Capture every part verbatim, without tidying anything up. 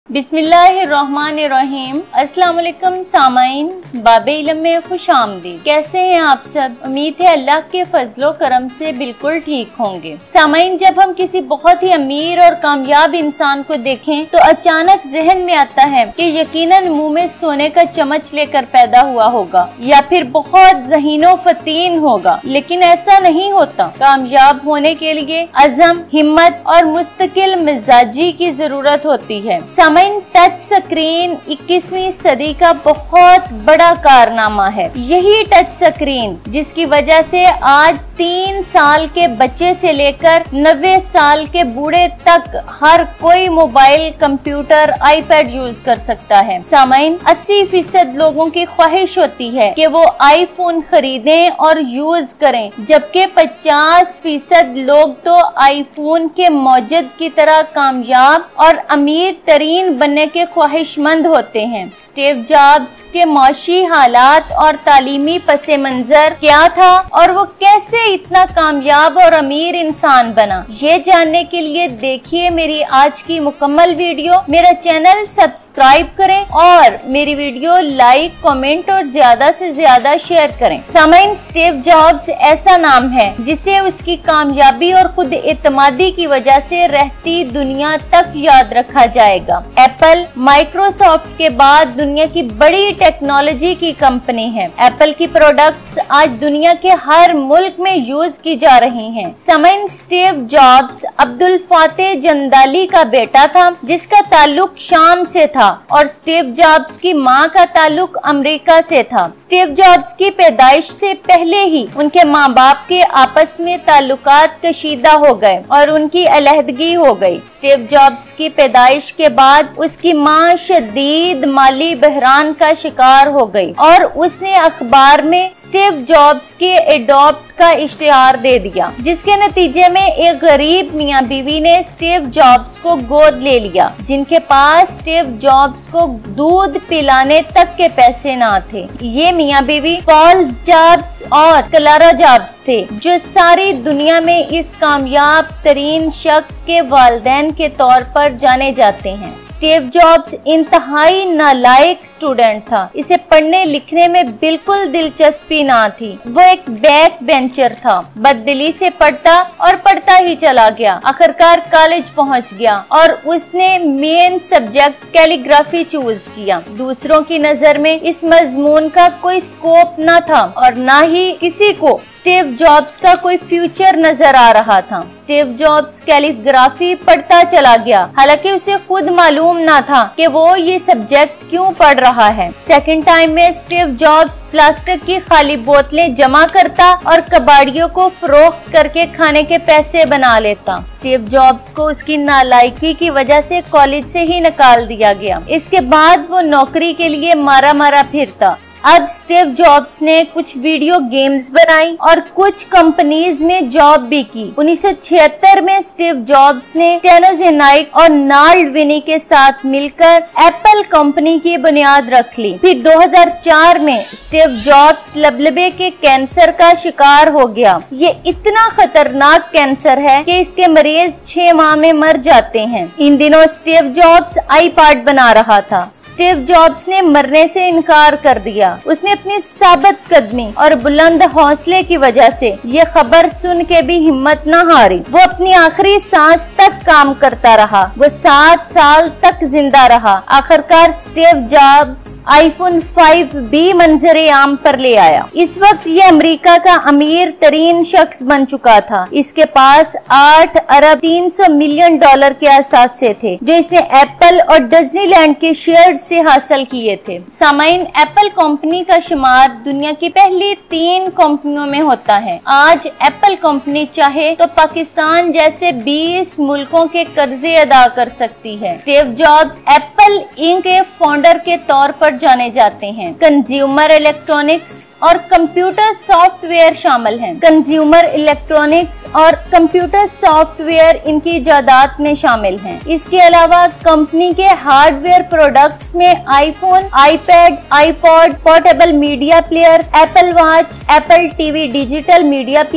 बिस्मिल्लाहिर्रहमानिर्रहीम। अस्सलाम वालेकुम सामाइन, बाबे इल्म में खुश आमदीद। कैसे हैं आप सब? उम्मीद है अल्लाह के फजलो करम से बिल्कुल ठीक होंगे। सामाइन, जब हम किसी बहुत ही अमीर और कामयाब इंसान को देखें तो अचानक जहन में आता है कि यकीनन मुंह में सोने का चम्मच लेकर पैदा हुआ होगा या फिर बहुत ज़हीनो फतीन होगा, लेकिन ऐसा नहीं होता। कामयाब होने के लिए अज़म, हिम्मत और मुस्तकिल मिजाजी की जरूरत होती है। टच स्क्रीन इक्कीसवीं सदी का बहुत बड़ा कारनामा है। यही टच स्क्रीन जिसकी वजह से आज तीन साल के बच्चे से लेकर नब्बे साल के बूढ़े तक हर कोई मोबाइल, कंप्यूटर, आईपैड यूज कर सकता है। सामाइन, अस्सी फीसद लोगों की ख्वाहिश होती है कि वो आईफोन खरीदें और यूज करें, जबकि पचास फीसद लोग तो आईफोन के मौजूद की तरह कामयाब और अमीर तरीन बनने के ख्वाहिशमंद होते हैं। स्टीव जॉब्स के मौशी हालात और तालीमी पसे मंजर क्या था और वो कैसे इतना कामयाब और अमीर इंसान बना, ये जानने के लिए देखिए मेरी आज की मुकम्मल वीडियो। मेरा चैनल सब्सक्राइब करें और मेरी वीडियो लाइक, कमेंट और ज्यादा से ज्यादा शेयर करें। सामाइन, स्टीव जॉब्स ऐसा नाम है जिसे उसकी कामयाबी और खुद एतमादी की वजह से रहती दुनिया तक याद रखा जाएगा। एप्पल माइक्रोसॉफ्ट के बाद दुनिया की बड़ी टेक्नोलॉजी की कंपनी है। एप्पल की प्रोडक्ट्स आज दुनिया के हर मुल्क में यूज की जा रही हैं। सामाइन, Steve Jobs Abdul Fattah Jandali का बेटा था जिसका ताल्लुक शाम से था और स्टीव जॉब्स की मां का ताल्लुक अमेरिका से था। स्टीव जॉब्स की पैदाइश से पहले ही उनके माँ बाप के आपस में ताल्लुकात कशीदा हो गए और उनकी अलहदगी हो गई। स्टीव जॉब्स की पैदाइश के बाद उसकी मां शदीद माली बहरान का शिकार हो गई और उसने अखबार में स्टीव जॉब्स के एडॉप्ट का इश्तिहार दे दिया, जिसके नतीजे में एक गरीब मियाँ बीवी ने स्टीव जॉब्स को गोद ले लिया, जिनके पास स्टीव जॉब्स को दूध पिलाने तक के पैसे ना थे। ये मियाँ बीवी पॉल जॉब्स और क्लारा जॉब्स थे, जो सारी दुनिया में इस कामयाब तरीन शख्स के वालिदैन के तौर पर जाने जाते हैं। स्टीव जॉब्स इंतहाई नालायक स्टूडेंट था। इसे पढ़ने लिखने में बिल्कुल दिलचस्पी ना थी। वो एक बैक बेंचर था, बददिली से पढ़ता और पढ़ता ही चला गया। आखिरकार कॉलेज पहुंच गया और उसने मेन सब्जेक्ट कैलीग्राफी चूज किया। दूसरों की नजर में इस मजमून का कोई स्कोप न था और न ही किसी को स्टीव जॉब्स का कोई फ्यूचर नजर आ रहा था। स्टीव जॉब्स कैलीग्राफी पढ़ता चला गया, हालांकि उसे खुद मालूम ना था कि वो ये सब्जेक्ट क्यों पढ़ रहा है। सेकंड टाइम में स्टीव जॉब्स प्लास्टिक की खाली बोतलें जमा करता और कबाड़ियों को फरोख्त करके खाने के पैसे बना लेता। स्टीव जॉब्स को उसकी नालायकी की वजह से कॉलेज से ही निकाल दिया गया। इसके बाद वो नौकरी के लिए मारा मारा फिरता। अब स्टीव जॉब्स ने कुछ वीडियो गेम्स बनाई और कुछ कंपनीज में जॉब भी की। उन्नीस सौ छिहत्तर में स्टीव जॉब्स ने टेनोजेनाइक और नार्ड विनी के साथ मिलकर एप्पल कंपनी की बुनियाद रख ली। फिर दो हज़ार चार में स्टीव जॉब्स लबलबे के कैंसर का शिकार हो गया। ये इतना खतरनाक कैंसर है कि इसके मरीज छह माह में मर जाते हैं। इन दिनों स्टीव जॉब्स आईपैड बना रहा था। स्टीव जॉब्स ने मरने से इनकार कर दिया। उसने अपनी साबित कदमी और बुलंद हौसले की वजह से ये खबर सुन के भी हिम्मत न हारी। वो अपनी आखिरी सांस तक काम करता रहा। वो सात साल तक जिंदा रहा। आखिरकार स्टीव जॉब्स आईफोन फाइव बी मंजरे आम पर ले आया। इस वक्त ये अमेरिका का अमीर तरीन शख्स बन चुका था। इसके पास आठ अरब तीन सौ मिलियन डॉलर के असासे थे, जो इसने एप्पल और डिज्नीलैंड के शेयर से हासिल किए थे। सामाइन, एप्पल कंपनी का शुमार दुनिया की पहली तीन कंपनियों में होता है। आज एप्पल कंपनी चाहे तो पाकिस्तान जैसे बीस मुल्कों के कर्जे अदा कर सकती है। स्टीव जॉब्स एप्पल इंक के फाउंडर के तौर पर जाने जाते हैं। कंज्यूमर इलेक्ट्रॉनिक्स और कंप्यूटर सॉफ्टवेयर शामिल हैं। कंज्यूमर इलेक्ट्रॉनिक्स और कंप्यूटर सॉफ्टवेयर इनकी इजादात में शामिल हैं। इसके अलावा कंपनी के हार्डवेयर प्रोडक्ट्स में iPhone, iPad, iPod, portable media player, Apple Watch, Apple TV digital media player,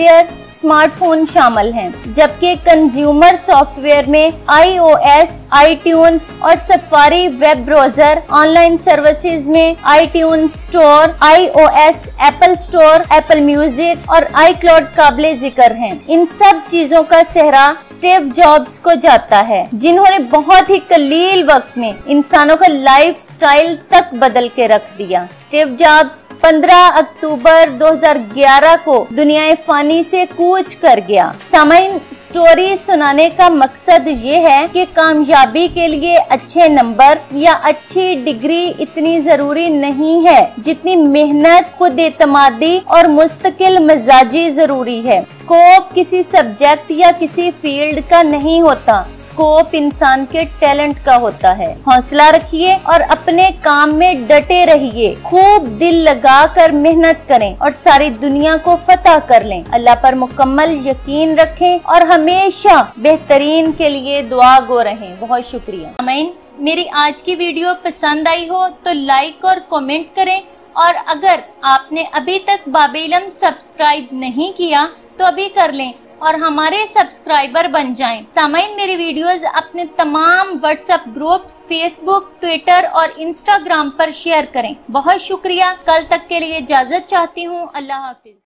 smartphone शामिल हैं, जबकि कंज्यूमर सॉफ्टवेयर में आईओएस, आईट्यून्स और Safari web browser, online services में iTunes store, iOS, Apple store, Apple music और आई cloud काबिले जिक्र हैं। इन सब चीजों का सेहरा स्टीव जॉब्स को जाता है, जिन्होंने बहुत ही कलील वक्त में इंसानों का लाइफ स्टाइल तक बदल के रख दिया। स्टीव जॉब्स पंद्रह अक्टूबर दो हज़ार ग्यारह को दुनिया फानी से कूच कर गया। सामाइन, स्टोरी सुनाने का मकसद ये है कि कामयाबी के लिए अच्छे नंबर या अच्छी डिग्री इतनी जरूरी नहीं है जितनी मेहनत, खुद एतमादी और मुस्तकिल मिजाजी जरूरी है। स्कोप किसी सब्जेक्ट या किसी फील्ड का नहीं होता, स्कोप इंसान के टैलेंट का होता है। हौसला रखिए और अपने काम में डटे रहिए, खूब दिल लगाकर मेहनत करें और सारी दुनिया को फतह कर लें। अल्लाह पर मुकम्मल यकीन रखें और हमेशा बेहतरीन के लिए दुआ गो रहें। बहुत शुक्रिया। सामाईन, मेरी आज की वीडियो पसंद आई हो तो लाइक और कमेंट करें, और अगर आपने अभी तक बाबे इल्म सब्सक्राइब नहीं किया तो अभी कर लें और हमारे सब्सक्राइबर बन जाएं। सामाईन, मेरी वीडियोस अपने तमाम व्हाट्सएप ग्रुप्स, फेसबुक, ट्विटर और इंस्टाग्राम पर शेयर करें। बहुत शुक्रिया। कल तक के लिए इजाजत चाहती हूँ। अल्लाह हाफिज।